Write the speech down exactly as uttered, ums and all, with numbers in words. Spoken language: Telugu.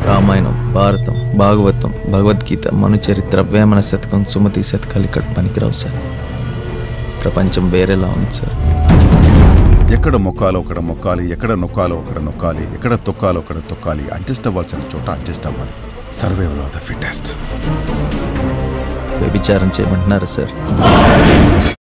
రామాయణం, భారతం, భాగవతం, భగవద్గీత, మనుచరిత్ర, వేమన శతకం, సుమతి శతకాలు ఇక్కడ పనికిరావు సార్. ప్రపంచం వేరేలా ఉంది సార్. ఎక్కడ మొక్కాలో అక్కడ మొక్కాలి, ఎక్కడ నొక్కాలో అక్కడ నొక్కాలి, ఎక్కడ తొక్కాలో అక్కడ తొక్కాలి. అడ్జస్ట్ అవ్వాల్సిన చోట అడ్జస్ట్ అవ్వాలి. Survival of the fittest. వ్యభిచారం చేయమంటున్నారా సార్?